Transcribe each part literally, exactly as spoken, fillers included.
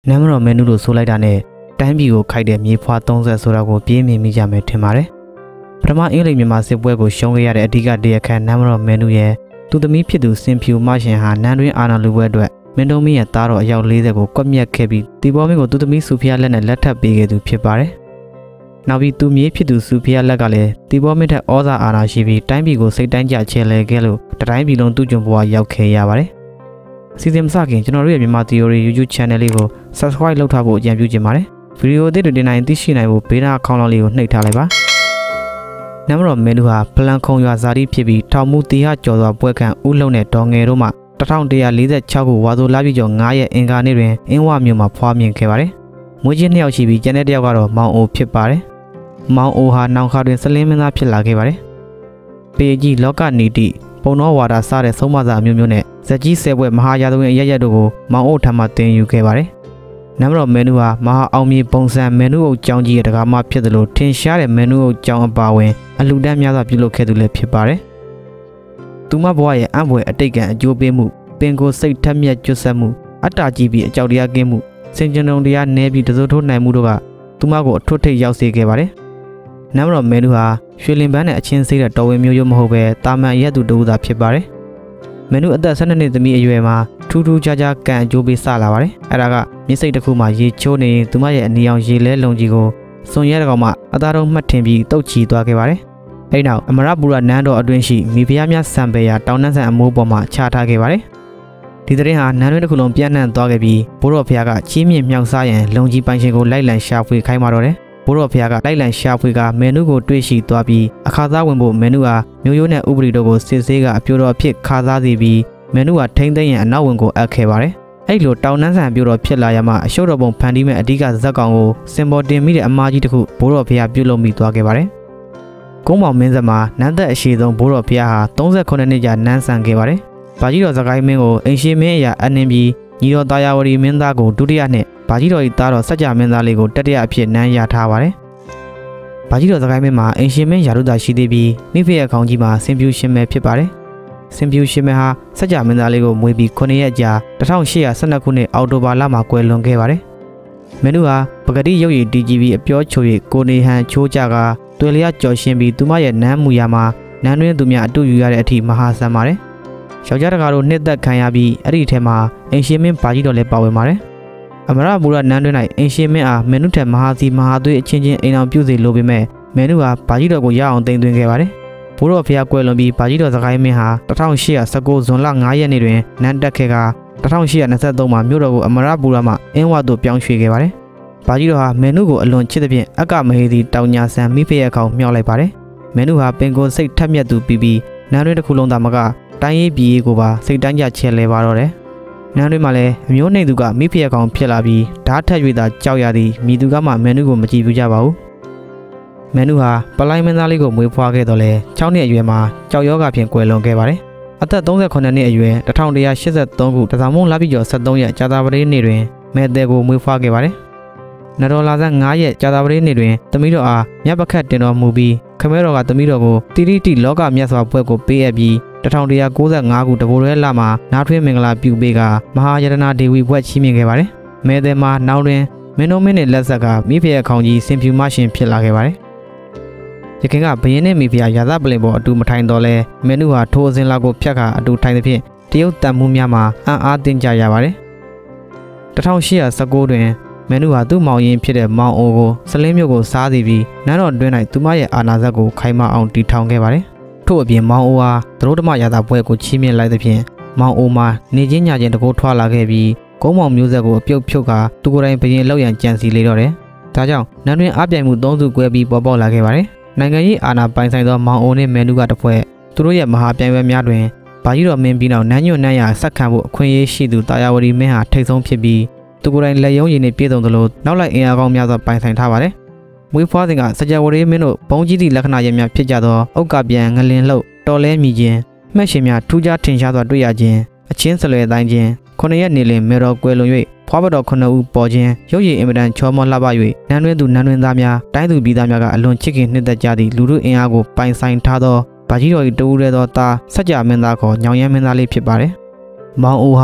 နမ်းမတော်မဲနုလို့ဆိုလိုက်တာနဲ့တန်းပြည်ကိုခိုက်တဲ့မြေဖွာသုံးဆက်ဆိုတာကိုပြင်းမြင်မိကြမယ်ထင်ပါတယ်ပထမအင်္ဂလိပ်မြန်မာစစ်ပွဲကိုရှုံးခဲ့ရတဲ့အဓိကတရားခံနမ်းမတော်မဲနုရဲ့သူသမီးဖြစ်သူစင်ဖြူမရှင်ဟာနန်းတွင်းအာဏာလူပွဲအတွက်မင်းတို့မင်းရဲ့သားတော်အယောက်၄၀ကိုကွက်မြက်ခဲ့ပြီးတီဘောမင်းကိုသူသမီးစုဖျားလက်နဲ့လက်ထပ်ပေးခဲ့သူဖြစ်ပါတယ်နောက်ပြီးသူမြေးဖြစ်သူစုဖျားလက်ကလည်းတီဘောမင်းထက်ဩဇာအာဏာရှိပြီးတိုင်းပြည်ကိုစိတ်တိုင်းကြချဲလဲခဲ့လို့တတိုင်းပြည်လုံးသူ့ကြုံဘဝရောက်ခဲ့ရပါတယ်စီစဉ်မစခင်ကျွန်တော်တို့ရဲ့မြန်မာ theory YouTube channel လေးကို subscribe လုပ်ထားဖို့အကြံပြုချင်ပါတယ်ဗီဒီယိုအသစ်တွေတင်နိုင်သိရှိနိုင်ဖို့ဘေးနားအကောင့်လေးကိုနှိပ်ထားလိုက်ပါနမ်းမတော်မဲနုဟာပလန်ခုံရွာဇာတိဖြစ်ပြီးထောင်မှုတီဟကျော်စွာပွဲခံဦးလုံးနဲ့ဒေါ်ငယ်တို့မှတစ်ထောင်တစ်ရာလေးဆယ်ခြောက်ခုဝါဆိုလပြည့်ကျော်၅ရက်အင်္ဂါနေ့တွင်အင်းဝမြို့မှာဖွားမြင်ခဲ့ပါတယ်။မွေးချင်းနှစ်ယောက်ရှိပြီးကျန်တဲ့တစ်ယောက်ကတော့မောင်အိုဖြစ်ပါတယ်။မောင်အိုဟာနောင်ခါတွင်စလင်းမင်းသားဖြစ်လာခဲ့ပါတယ်။ပေကြီးလောကနီတိပုံတော်ဝါဒစတဲ့ဆုံးမစာအမျိုးမျိုးနဲ့ဇက်ကြီးဆယ်ဘွဲ့မဟာရာဇဝင်အရရက်တို့ကိုမောင်အိုထံမှတင်ယူခဲ့ပါတယ်။နမ်းမတော်မဲနုဟာမဟာအောင်မြေပုံစံမဲနုအုပ်ကျောင်းကြီးရဲ့တကားမဖြစ်သလိုထင်ရှားတဲ့မဲနုအုပ်ကျောင်းအပါဝင်အလူတန်းများစွာပြုလုပ်ခဲ့သူလည်းဖြစ်ပါတယ်။သူမဘဝရဲ့အံ့ဖွယ်အတိတ်ကံအကျိုးပေးမှုပင်ကိုစိတ်ထက်မြက်ကျွတ်ဆက်မှုအတ္တကြီးပြီးအကြောက်တရားကင်းမှုစင်ကြုံတရားနည်းပြီးတစိုးထိုးနိုင်မှုတို့ကသူမကိုအထွတ်ထိပ်ရောက်စေခဲ့ပါတယ်။နမ်းမတော်မဲနုဟာရွှေလင်ပန်းနဲ့အချင်းစိတ်တဲ့တော်ဝင်မျိုးရိုးမဟုတ်ပဲတာမန်ရက်သူတူသာဖြစ်ပါတယ်။မဲနုအသက်၁၂နှစ်သမီးအရွယ်မှာထူးထူးခြားခြားကံအကျိုးပေးစလာပါတယ်။အဲဒါကမျက်စိတစ်ခုမှာရေချိုးနေရင်သူမရဲ့အနီအောင်ရေလဲလုံကြီးကိုစွန်ရဲတကောင်မှအသားတော်မှတ်ထင်ပြီးတုတ်ချီသွားခဲ့ပါတယ်။အဲဒီနောက်အမရပူရနန်းတော်အတွင်းရှိမိဖုရားများစံပေရာတောင်နှန်းဆန်အမိုးပေါ်မှာချထားခဲ့ပါတယ်။ဒီသတင်းဟာနန်းတွင်းတစ်ခုလုံးပြန့်နှံ့သွားခဲ့ပြီးဘိုးတော်ဖုရားကချီးမြှင့်မြောက်စားရန်လုံကြီးပိုင်ရှင်ကိုလိုက်လံရှာဖွေခိုင်းပါတော့တယ်။ဘိုးတော်ဖုရားကလိုက်လံရှာဖွေကမဲနုကိုတွေ့ရှိသွားပြီးအခါသားဝင်ဖို့မဲနုဟာမျိုးရိုးနဲ့ဥပဒေတို့ကိုစစ်ဆေးကအပြိုတော်ဖြစ်ခါစားစီပြီးမဲနုဟာထိမ့်သိမ်းရန်အနောက်ဝင်ကိုအပ်ခဲ့ပါတယ်။အဲ့လိုတောင်နှန်းဆန်ပြိုတော်ဖြစ်လာရမှအရှုပ်တော်ပုံဖန်တီးမဲ့အဓိကဇက်ကောင်ကိုစင်ပေါ်တင်မိတဲ့အမားကြီးတစ်ခုဘိုးတော်ဖုရားပြုလုပ်မိသွားခဲ့ပါတယ်။ကုန်းမောင်မင်းဆက်မှာနန်းသက်အရှိဆုံးဘိုးတော်ဖုရားဟာ၃၉နှစ်ကြာနန်းဆန်ခဲ့ပါတယ်။ဘာကြီးတော်စကိုင်းမင်းကိုအိမ်ရှင်မင်းအရာအနှင်းပြီးညီတော်တာယာဝတီမင်းသားကိုဒုတိယနှစ်ဘာကြီးတော်၏သားတော်စัจ जा မင်းသားလေးကိုတတိယအဖြစ်နန်းရထားပါတယ်။ဘာကြီးတော်စကိုင်းမင်းမှာအိမ်ရှင်မင်းရာထူးသာရှိသေးပြီးမိဖရဲ့ခေါင်းကြီးမှာစင်ပြူရှင်မဲဖြစ်ပါတယ်။စင်ပြူရှင်မဲဟာစัจ जा မင်းသားလေးကိုမွေးပြီးခုနှစ်ရက်ကြာ၁၈၁၂ခုနှစ်အောက်တိုဘာလမှာကွယ်လွန်ခဲ့ပါတယ်။မင်းတို့ဟာပဂတိရုပ်ရည်တီဂျီဘီအပြောချို၍ကိုနေဟန်ချိုးကြကတွယ်လျက်ကြော်ရှင်ပြီးသူမရဲ့နန်းမူရာမှာနန်းတွင်းသူများအတူယူရတဲ့အထိမဟာဆန်ပါတယ်။ယောက်ျားတကာတို့နှစ်သက်ခံရပြီးအဲ့ဒီထဲမှာအင်ရှင်မင်းဘာကြီးတော်လည်းပါဝင်ပါတယ်။အမရဘူရနန်းတွင်း၌အင်ရှင်မင်းအားမင်းနုထက်မဟာစီမဟာသွေးအချင်းချင်းအိမ်အောင်ပြုစေလိုပေမဲ့မင်းနုဟာဘာကြီးတော်ကိုရအောင်တင်သွင်းခဲ့ပါတယ်။ဘိုးတော်ဖျားကွယ်လွန်ပြီးဘာကြီးတော်စကိုင်းမင်းဟာ၁၈၁၉ဇွန်လ၅ရက်နေ့တွင်နန်းတက်ခဲ့က၁၈၂၃မှာမြို့တော်ကိုအမရဘူရမှအင်းဝသို့ပြောင်းရွှေ့ခဲ့ပါတယ်။ဘာကြီးတော်ဟာမင်းနုကိုအလွန်ချစ်တဲ့ဖြင့်အကမဟေသည်တောင်ညာဆန်မိဖရဲ့ကောင်မြောက်လိုက်ပါတယ်။မင်းနုဟာပင်ကိုစိတ်ထက်မြက်သူပြီးပြီးနန်းတွင်းတစ်ခုလုံးသာမကတိုင်းရေးပြည်ရေးကိုပါစိတ်တန်းကြချဲလဲပါတော့တယ်။နန်းတွင်းမှာလည်းအမျိုးနှိမ်သူကမိဖရဲ့ကောင်ဖြစ်လာပြီးဓာတ်ထက်၍သာကြောက်ရသည်မိသူကမှမန်နုကိုမကြည့်ဘူးကြပါဘူး။မန်နုဟာပလိုင်းမင်းသားလေးကိုမွေးဖွားခဲ့တော့လဲ၆နှစ်အရွယ်မှာကြောက်ရောဂါဖြင့်ကွယ်လွန်ခဲ့ပါတယ်။အသက်၃၉နှစ်အရွယ်၁၉၈၃ခုတစားမုံလပြည့်ကျော်၁၃ရက်ကြာသပတေးနေ့တွင်မဲတဲ့ကိုမွေးဖွားခဲ့ပါတယ်။နတော်လာဇန်၅ရက်ကြာသပတေးနေ့တွင်သမီးတော်အားမြတ်ပခတ်တင်တော်မူပြီးခမဲတော်ကသမီးတော်ကိုတိတိတိလောကမြတ်စွာဘွဲ့ကိုပေးအပ်ပြီး၁၉၉၅ခုတဘိုရဲလမှာနားထွေးမင်္ဂလာပြုပေးကမဟာယတနာဒေဝီဘွဲ့ချီးမြှင့်ခဲ့ပါတယ်။မဲတဲ့မှာနောက်တွင်မင်းတို့မင်းနဲ့လက်ဆက်ကမိဖရဲ့ခေါင်းကြီးစင်ဖြူမရှင်ဖြစ်လာခဲ့ပါတယ်။ရခင်ကဘယင်းနဲ့မိဖရာသပလင်ပေါ်အတူမထိုင်တော့လဲမင်းတို့ဟာထိုးအစဉ်လောက်ကိုဖြတ်ခါအတူထိုင်သဖြင့်တရုတ်တန်မှုများမှာအံ့အားသင့်ကြရပါတယ်။၁၈၁၉တွင်မင်းတို့ဟာသူ့မောင်ရင်ဖြစ်တဲ့မောင်အိုကိုစလင်းမျိုးကိုစားစီပြီးနန်းတော်တွင်၌သူမရဲ့အာဏာစက်ကိုခိုင်မာအောင်တည်ထောင်ခဲ့ပါတယ်။ထို့အပြင်မောင်အိုဟာသရိုးဓမ္မရာသာဘွဲ့ကိုချီးမြှင့်လိုက်သဖြင့်မောင်အိုမှာနေချင်းညချင်းတကိုးထွားလာခဲ့ပြီးကုန်းမောင်မျိုးဆက်ကိုအပြုတ်ဖြုတ်ကသူကိုယ်တိုင်ဘရင်လောက်ရန်ကြံစီလေတော့တယ်။ဒါကြောင့်နန်းတွင်အပြိုင်မှုသုံးစုကွဲပြီးပေါ်ပေါက်လာခဲ့ပါတယ်။နိုင်ငံရေးအာဏာပိုင်ဆိုင်သောမောင်အိုနှင့်မဲနုကတဖွဲ့သူတို့ရဲ့မဟာပြိုင်ပွဲများတွင်ဘာကြီးတော်မင်းပြီးနောက်နန်းညွန့်နန်းရဆက်ခံဖို့အခွင့်အရေးရှိသူတာယာဝတီမင်းဟာထိတ်ဆုံးဖြစ်ပြီးသူကိုယ်တိုင်လက်ယုံရည်နဲ့ပြည်စုံသလိုနောက်လိုက်အင်အားကောင်းများစွာပိုင်ဆိုင်ထားပါတယ်။မွေးဖွားစဉ်ကစကြဝဠာမင်းတို့ဘုံကြီးသည့်လက္ခဏာရများဖြစ်ကြသောဥက္ကပြန်ငလင်လှုပ်တော်လဲမြည်ခြင်းမှတ်ရှင်များထူးခြားထင်ရှားစွာတွေ့ရခြင်းအချင်းဆလွယ်တိုင်းခြင်းခုနှစ်ရက်နေလင်မေတော်ကွယ်လွန်၍ဖွားပတော်ခုနှစ်ဦးပေါ်ခြင်းရုပ်ရည်အင်မတန်ချောမောလှပ၍နန်းတွင်သူနန်းတွင်သားများတိုင်းသူပြည်သားများကအလွန်ချစ်ခင်နှစ်သက်ကြသည့်လူတို့အင်အားကိုပိုင်ဆိုင်ထားသောဗာကြီးတော်၏တဦးရဲသောသားစัจ जा မင်းသားခေါ်ညောင်ရမ်းမင်းသားလေးဖြစ်ပါတယ်။မောင်အိုဟာစ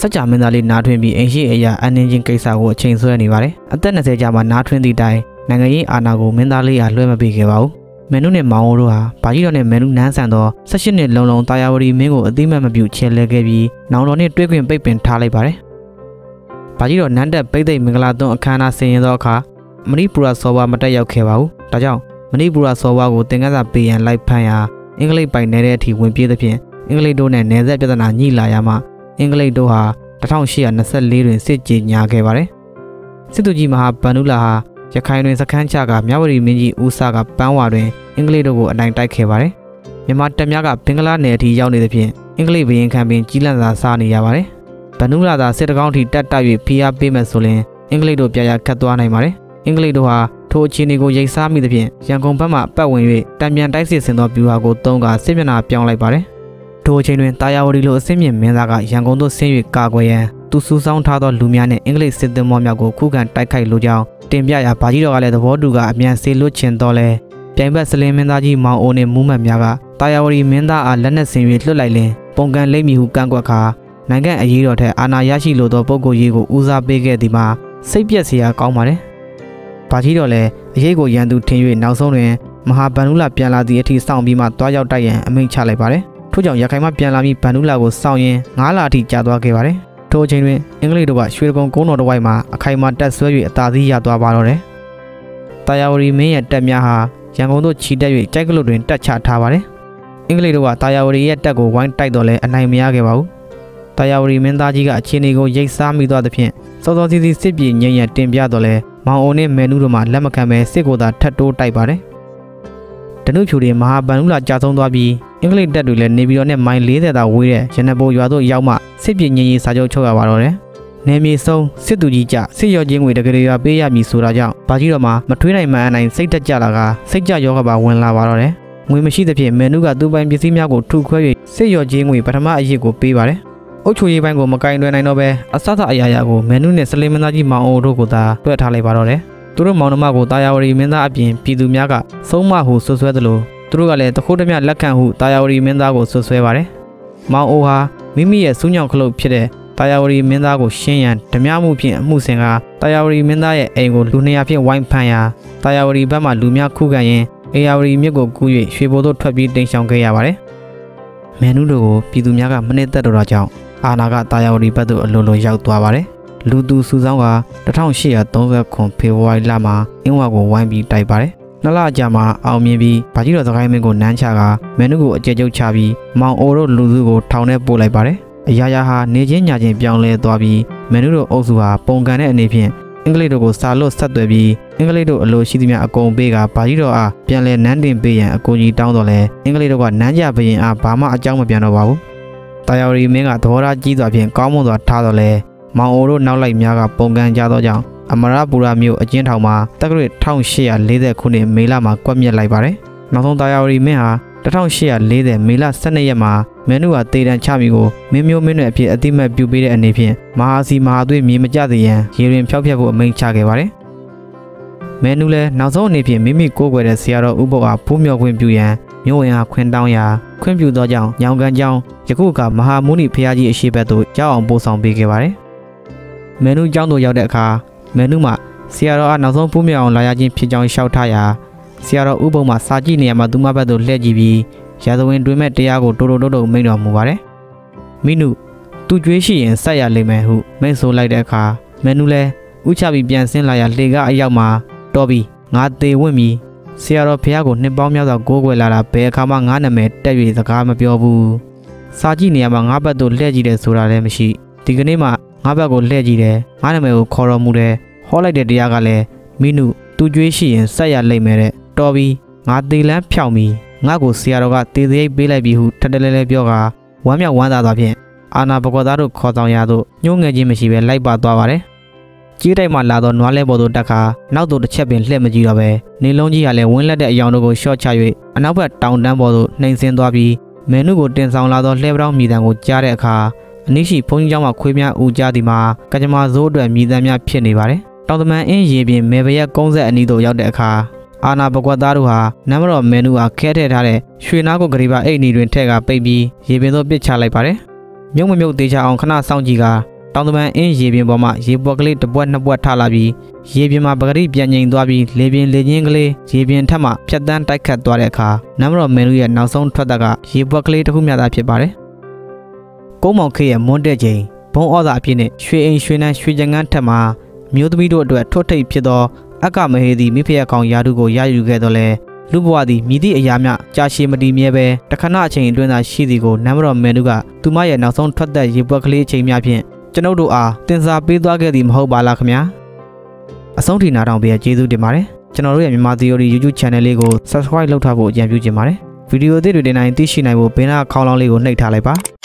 စကြမင်းသားလေးနားထွင်းပြီးအိမ်ရှိအရာအန်နင်းချင်းကိစ္စကိုအချိန်ဆွဲနေပါတယ်အသက်၂၀ကြာမှနားထွင်းသည့်တိုင်နိုင်ငံရေးအာဏာကိုမင်းသားလေးအားလွှဲမပေးခဲ့ပါဘူးမန်နုနဲ့မောင်အိုတို့ဟာဘာကြီးတော်နဲ့မန်နုနန်းဆန်သော၁၈နှစ်လုံးလုံးတာယာဝတီမင်းကိုအသိမှတ်မပြုချဲလဲခဲ့ပြီးနောင်တော်နဲ့တွဲခွင့်ပိတ်ပင်ထားလိုက်ပါတယ်ဘာကြီးတော်နန်းတက်ပိတ်သိမ့်မင်္ဂလာသွန်းအခမ်းအနားဆင်ရင်သောအခါမဏိပူရစောဝါမတက်ရောက်ခဲ့ပါဘူးဒါကြောင့်မဏိပူရစောဝါကိုသင်္ကန်းစာပေးရန်လိုက်ဖမ်းရာအင်္ဂလိပ်ပိုင်နေတဲ့အထိဝင်ပြေးသဖြင့်အင်္ဂလိပ်တို့နဲ့နယ်စပ်ပြဿနာညှိလာရမှအင်္ဂလိပ်တို့ဟာ၁၈၂၄တွင်စစ်ကြေညာခဲ့ပါတယ်စစ်သူကြီးမဟာဗန္ဓုလာဟာရခိုင်တွင်စခန်းချကမြဝတီမင်းကြီးဦးစာကပန်းဝါတွင်အင်္ဂလိပ်တို့ကိုအနိုင်တိုက်ခဲ့ပါတယ်မြန်မာတပ်များကဘင်္ဂလားနယ်အထိရောက်နေသဖြင့်အင်္ဂလိပ်ဘရင်ခံပင်ကြီးလန့်စာစားနေရပါတယ်ဗန္ဓုလာသာစစ်တကောင်းထိတက်တိုက်၍ဖိအားပေးမယ်ဆိုရင်အင်္ဂလိပ်တို့ပြရာခတ်သွားနိုင်ပါတယ်အင်္ဂလိပ်တို့ဟာထိုအခြေအနေကိုရိတ်စားမိသဖြင့်ရန်ကုန်ဘက်မှပတ်ဝင်၍တံပြန်တိုက်စစ်ဆင်သောဗျူဟာကိုသုံးကာစစ်မျက်နှာပြောင်းလိုက်ပါတယ်ထိုအချိန်တွင်တာယာဝတီလိုအစင်းမြင့်မင်းသားကရန်ကုန်သို့ဆင်း၍ကာကွယ်ရန်သူစူးစောင်းထားသောလူများနှင့်အင်္ဂလိပ်စစ်သင်္ဘောများကိုခုခံတိုက်ခိုက်လိုကြောင်းတင်ပြရာဘာကြီးတော်ကလည်းသဘောတူကအမြန်စေလွတ်ချင်တော့လဲပြိုင်ဘက်စလင်းမင်းသားကြီးမောင်အိုနှင့်မူးမတ်များကတာယာဝတီမင်းသားအားလက်နက်ဆင်၍လွှတ်လိုက်လင်ပုံကန်လိမ့်မည်ဟုကန့်ကွက်ခါနိုင်ငံအရေးတော်ထက်အာဏာရရှိလိုသောပုဂ္ဂိုလ်ကြီးကိုဦးစားပေးခဲ့သည်မှာစိတ်ပြက်စရာကောင်းပါတယ်ဘာကြီးတော်လည်းအရေးကိုရန်သူထင်၍နောက်ဆုံးတွင်မဟာဗန္ဓုလပြန်လာသည့်အထိစောင့်ပြီးမှတွားရောက်တိုက်ရန်အမိန့်ချလိုက်ပါတယ်ထို့ကြောင့်ရခိုင်မှပြန်လာပြီးဗန္ဓုလကိုစောင့်ရင်းငါးလအထိကြာသွားခဲ့ပါတယ်ထိုအချိန်တွင်အင်္ဂလိပ်တို့ကရွှေကုန်းကုန်းတော်တစ်ဝိုက်မှာအခိုင်အမာတက်ဆွဲ၍အသာစီးရသွားပါတော့တယ်တာယာဝတီမင်းရဲ့တပ်များဟာရန်ကုန်သို့ချီတက်၍ကြိုက်ကလုတ်တွင်တက်ချထားပါတယ်အင်္ဂလိပ်တို့ကတာယာဝတီရဲ့တပ်ကိုဝိုင်းတိုက်တော့လဲအနိုင်မရခဲ့ပါဘူးတာယာဝတီမင်းသားကြီးကအခြေအနေကိုရိတ်စားမိသွားသဖြင့်စောစောစီးစီးစစ်ပြေငြိမ်ရန်တင်ပြတော့လဲမောင်အိုနှင့်မဲနုတို့မှလက်မခံဘဲစစ်ကိုသာထပ်တိုးတိုက်ပါတယ်တနုဖြူတွေမဟာဗန္ဓုလကြာဆုံးသွားပြီးအင်္ဂလိပ်တပ်တွေလည်းနေပြည်တော်နဲ့မိုင်၄၀သာဝေးတဲ့ရနဘိုရွာသို့ရောက်မှစစ်ပြေငြိမ်ရေးစာချုပ်ချုပ်ရပါတော့တယ်နယ်မြေဆုံးစစ်သူကြီးကြစစ်ရောချင်းငွေတကယ်ရွာပေးရမည်ဆိုတာကြောင့်ဘာကြီးတော်မှာမထွေးနိုင်မှန်အနိုင်စိတ်တက်ကြလာကစိတ်ကြရောဂါပါဝင်လာပါတော့တယ်ငွေမရှိသဖြင့်မဲနုကသူ့ပိုင်ပစ္စည်းများကိုထုခွဲ၍စစ်ရောချင်းငွေပထမအရေးကိုပေးပါတယ်အုတ်ချူရေးပိုင်းကိုမကင်တွယ်နိုင်တော့ပဲအစသအရာရာကိုမဲနုနဲ့စလင်းမင်းသားကြီးမောင်အိုတို့ကိုသာတွဲထားလိုက်ပါတော့တယ်သူတို့မောင်နှမကိုတာယာဝတီမင်းသားအပြင်ပြည်သူများကဆုံးမဟုဆွဆွဲသလိုသူတို့ကလည်းတခိုးတမျှလက်ခံဟုတာယာဝတီမင်းသားကိုဆွဆွဲပါတယ်မောင်အိုဟာမိမိရဲ့စူးညောင်ခလုတ်ဖြစ်တဲ့တာယာဝတီမင်းသားကိုရှင်းရန်ဓမြမှုဖြင့်အမှုဆင်ကတာယာဝတီမင်းသားရဲ့အိမ်ကိုလူနေရာဖြင့်ဝိုင်းဖမ်းရာတာယာဝတီဘက်မှလူများခုခံရင်အေယာဝတီမြစ်ကိုကူး၍ရွှေဘိုသို့ထွက်ပြေးတိမ်းရှောင်ခဲ့ရပါတယ်မဲနုတို့ကိုပြည်သူများကမနစ်သက်တော့တာကြောင့်အာနာကတာယာဝတီဘက်သို့အလိုလိုရောက်သွားပါတယ်လူသူစုဆောင်းက၁၈၃၉ဖေဖော်ဝါရီလမှာအင်းဝါကိုဝိုင်းပြီးတိုက်ပါတယ်နှစ်လကြာမှအောင်မြင်ပြီးဗာကြီးတော်စကိုင်းမင်းကိုနန်းချကမဲနုကိုအကျဉ်းချုပ်ချပြီးမောင်အိုတို့လူစုကိုထောင်ထဲပို့လိုက်ပါတယ်အရာရာဟာနေချင်းညချင်းပြောင်းလဲသွားပြီးမဲနုတို့အုပ်စုဟာပုံကန်တဲ့အနေဖြင့်အင်္ဂလိပ်တို့ကိုစာလွတ်ဆက်သွယ်ပြီးအင်္ဂလိပ်တို့အလိုရှိသမျှအကုန်ပေးကဗာကြီးတော်အားပြန်လဲနန်းတင်ပေးရန်အကူကြီးတောင်းတော်လဲအင်္ဂလိပ်တို့ကနန်းကြဘရင်အားဘာမှအကြောင်းမပြန်တော့ပါဘူးတာယာဝတီမင်းကသဘောထားကြီးစွာဖြင့်ကောင်းမွန်စွာထားတော်လဲမောင်အိုတို့နောက်လိုက်များကပုံကန်ကြသောကြောင့်အမရပူရမြို့အကျဉ်းထောင်မှာတက္ကရာ၁၈၄၀ခုနှစ်မေလမှာကွက်မြက်လိုက်ပါတယ်။နောက်ဆုံးတာယာဝတီမင်းဟာ၁၈၄၀မေလ၁၂ရက်မှာမဲနုဟာတေတံချမီကိုမင်းမျိုးမင်းတွေအဖြစ်အတိမတ်ပြုပေးတဲ့အနေဖြင့်မဟာစီမဟာသွေးမြေမကျသေးရန်ရေရင်ဖျောက်ဖျက်ဖို့အမိန့်ချခဲ့ပါတယ်။မဲနုလည်းနောက်ဆုံးအနေဖြင့်မိမိကိုးကွယ်တဲ့ဆရာတော်ဥပုပ်အားဖူးမြော်ခွင့်ပြုရန်မြို့ဝင်အားခွင့်တောင်းရာခွင့်ပြုသောကြောင့်ညောင်ကန်ကျောင်းယခုကမဟာမုနိဖရာကြီးအရှိဘက်သို့ရောက်အောင်ပို့ဆောင်ပေးခဲ့ပါတယ်။မဲနုကျောင်းသို့ရောက်တဲ့အခါမဲနုမှဆရာတော်အားနောက်ဆုံးဖူးမြော်အောင်လာရခြင်းဖြစ်ကြောင်းလျှောက်ထားရာဆရာတော်ဥပုံမှစာကြည့်နေရမှာသူမဘက်သို့လှည့်ကြည့်ပြီးရာဇဝင်တွင်မဲ့တရားကိုတိုးတိုးတိုးတိုးမိန့်တော်မူပါတယ်။မိနုသူကြွေးရှိရင်ဆက်ရလိမ့်မယ်ဟုမိန့်ဆိုလိုက်တဲ့အခါမဲနုလည်းဥချပြီးပြန်ဆင်းလာရာလှေကအရောက်မှာတော်ပြီးငါသေးဝင့်ပြီဆရာတော်ဖះကိုနှစ်ပေါင်းများစွာကိုးကွယ်လာတာဘယ်အခါမှငါနာမည်တက်၍စကားမပြောဘူး။စာကြည့်နေရမှာငါဘက်သို့လှည့်ကြည့်တယ်ဆိုတာလည်းမရှိဒီကနေ့မှငါဘက်ကိုလှည့်ကြည့်တယ်ငါနာမည်ကိုခေါ်တော်မူတယ်ဟောလိုက်တဲ့တရားကလည်းမိနုသူကြွေးရှိရင်ဆက်ရလိမ့်မယ်တဲ့တော်ပြီးငါသေးလန်းဖြောင်ပြီးငါကိုဆရာတော်ကတေသေးပေးလိုက်ပြီးဟုထထလဲလဲပြောကဝမ်းမြောက်ဝမ်းသာသွားဖြင့်အာနာဘဂဝသားတို့ခေါ်ဆောင်ရသို့ညှိုးငယ်ခြင်းမရှိဘဲလိုက်ပါသွားပါတယ်ကြီးတိုက်မှလာသောနွားလဲပေါ်သို့တက်ခါနောက်သို့တစ်ချက်ပင်လှည့်မကြည့်တော့ပဲနေလုံးကြီးကလည်းဝင်းလက်တဲ့အယောင်တို့ကိုရှော့ချ၍အနောက်ဘက်တောင်တန်းပေါ်သို့နှိမ်ဆင်းသွားပြီးမဲနုကိုတင်ဆောင်လာသောလှဲပြောင်းမြည်တံကိုကြားတဲ့အခါအနည်းရှိဘုန်းကြီးကျောင်းမှာခွေးများဦးကြသည်မှာကကြမ္မာဇိုးအတွက်မြည်တံများဖြစ်နေပါတယ်တောင်တမန်အင်းရေပြင်မေဘရက်ကုန်းဆက်အနီးသို့ရောက်တဲ့အခါအာနာဘဂဝသားတို့ဟာနမ်မတော်မဲနုအားခဲထည့်ထားတဲ့ရွှေနားကိုဂရီပါအိတ်နီတွင်ထည့်ကပိတ်ပြီးရေပြင်သို့ပစ်ချလိုက်ပါတယ်မြုပ်မမြုပ်သေးချအောင်ခဏစောင့်ကြည့်ကတောင်တမန်အင်းရေပြင်ပေါ်မှာရေပွက်ကလေးတစ်ပွက်နှစ်ပွက်ထလာပြီးရေပြင်မှာပဂရိပြန်ငိန်သွားပြီးလေပြင်းလေချင်းကလေးရေပြင်ထက်မှဖြတ်တန်းတိုက်ခတ်သွားတဲ့အခါနမ်မတော်မင်းတို့ရဲ့နောက်ဆုံးထွက်သက်ကရေပွက်ကလေးတစ်ခုမျှသာဖြစ်ပါတယ်။ကုန်းမောင်ခေရဲ့မွန်းတဲ့ချိန်ဘုံဩဇာအဖြစ်နဲ့ရွှေအိမ်ရွှေနန်းရွှေကြငန်းထက်မှာမျိုးသမီးတို့အတွက်ထွတ်ထိပ်ဖြစ်သောအက္ကမဟေသည်မိဖုရားကောင်ယာတုကိုရယူခဲ့တော့လဲလူဘဝသည်မြည်သည့်အရာမျှကြာရှည်မတည်မြဲပဲတခဏအချိန်အတွင်းသာရှိသည်ကိုနမ်မတော်မင်းတို့ကသူမရဲ့နောက်ဆုံးထွက်သက်ရေပွက်ကလေးအချိန်များဖြင့်ကျွန်ုပ်တို့အားတင်စားပေးသွားခဲ့သည်မဟုတ်ပါလားခင်ဗျာအဆုံးထိနားထောင်ပေးကျေးဇူးတင်ပါတယ်ကျွန်တော်တို့ရဲ့မြန်မာ Theory YouTube Channel လေးကို Subscribe လုပ်ထားဖို့အကြံပြုချင်ပါတယ်ဗီဒီယိုသစ်တွေတင်နိုင်သိရှိနိုင်ဖို့ဘေးနားခေါင်းလောင်းလေးကိုနှိပ်ထားလိုက်ပါ